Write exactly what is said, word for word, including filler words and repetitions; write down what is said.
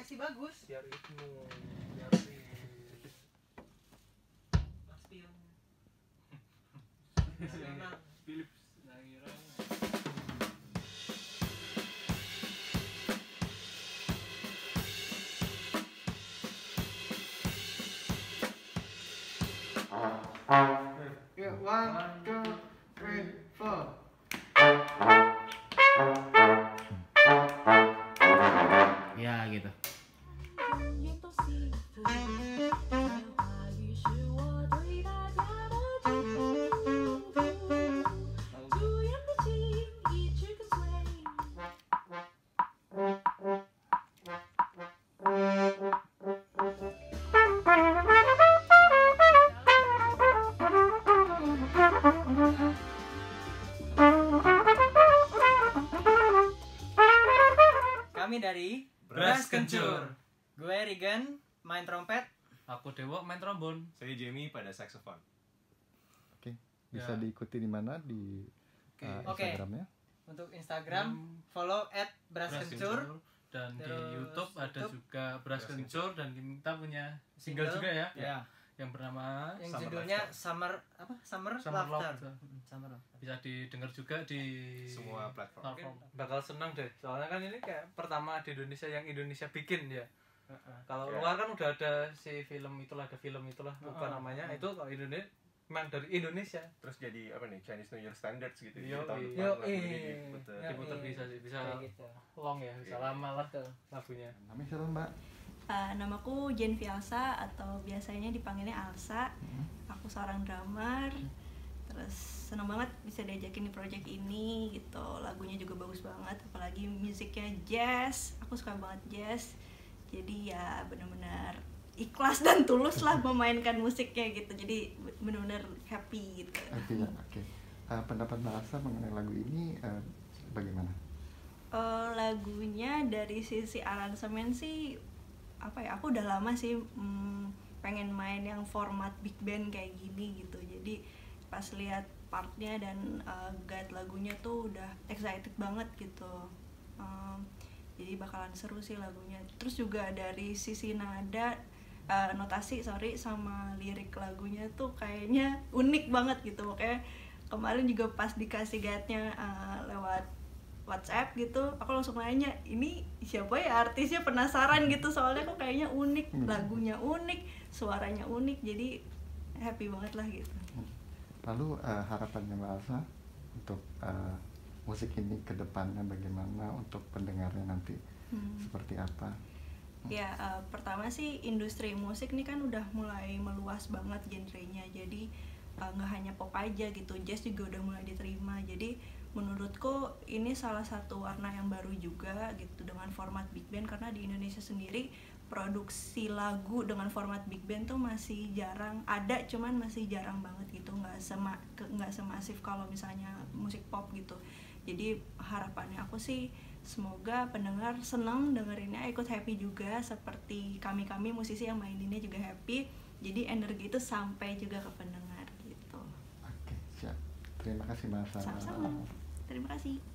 komunikasi bagus. Biar itu, biar Spion. Philips ngira. Ya, one, two, three, four. Ya gitu. Kami dari Brass Kencur. Gue Regan main trompet. Aku Dewo main trombon. Saya Jamie pada saxophone. Oke, bisa Ya. diikuti di mana di Oke. uh, Oke. Instagramnya? Untuk Instagram Hmm. follow at Brass brasskencur. dan di Terus YouTube ada YouTube. juga Brass Brass Kencur dan kita punya single, juga ya, Ya. yang bernama Yang Summer judulnya Laughter. Summer apa? Summer, Summer Laughter. Laughter. Summer Laughter. Bisa didengar juga di Semua platform. platform. Bakal senang deh, soalnya kan ini kayak pertama di Indonesia yang Indonesia bikin ya. Kalau Ya. luar kan udah ada si film itulah, ada film itulah, lupa Uh-uh. namanya. Itu kalau Indonesia memang dari Indonesia. Terus jadi apa nih Chinese New Year Standards gitu. Yo, Jadi tahun iya. depan Yo, lagu ini iya. diputer. Ya. Diputer bisa sih, bisa Kayak gitu. long ya, bisa Iya. lama lah Betul. lagunya. Namanya siapa Mbak? Uh, namaku Jen Fialsa atau biasanya dipanggilnya Alsa. Aku seorang drummer. Terus senang banget bisa diajakin di project ini gitu. Lagunya juga bagus banget, apalagi musiknya jazz. Aku suka banget jazz. Jadi ya benar-benar ikhlas dan tulus lah memainkan musiknya gitu. Jadi benar-benar happy gitu. Artinya, oke. Uh, pendapat Mbak Asa mengenai lagu ini uh, bagaimana? Uh, lagunya dari sisi aransemen sih apa ya, aku udah lama sih mm, pengen main yang format big band kayak gini gitu. Jadi pas lihat partnya dan uh, guide lagunya tuh udah excited banget gitu. Um, jadi bakalan seru sih lagunya. Terus juga dari sisi nada, uh, notasi sorry sama lirik lagunya tuh kayaknya unik banget gitu. Makanya kemarin juga pas dikasih guide-nya uh, lewat WhatsApp gitu, aku langsung nanya, ini siapa ya artisnya, penasaran gitu, soalnya kok kayaknya unik, Hmm. lagunya unik, suaranya unik, jadi happy banget lah gitu. Lalu uh, harapannya Mbak Asa untuk uh, musik ini ke depannya bagaimana, untuk pendengarnya nanti Hmm. seperti apa? Ya uh, pertama sih industri musik nih kan udah mulai meluas banget genrenya, jadi uh, nggak hanya pop aja gitu, jazz juga udah mulai diterima. Jadi menurutku ini salah satu warna yang baru juga gitu dengan format big band, karena di Indonesia sendiri produksi lagu dengan format big band tuh masih jarang ada, cuman masih jarang banget gitu, nggak sema nggak semasif kalau misalnya musik pop gitu. Jadi harapannya aku sih semoga pendengar seneng dengerinnya, ikut happy juga seperti kami-kami musisi yang maininnya juga happy. Jadi energi itu sampai juga ke pendengar gitu. Oke, siap. Terima kasih Mbak Asa. Sama-sama. Terima kasih.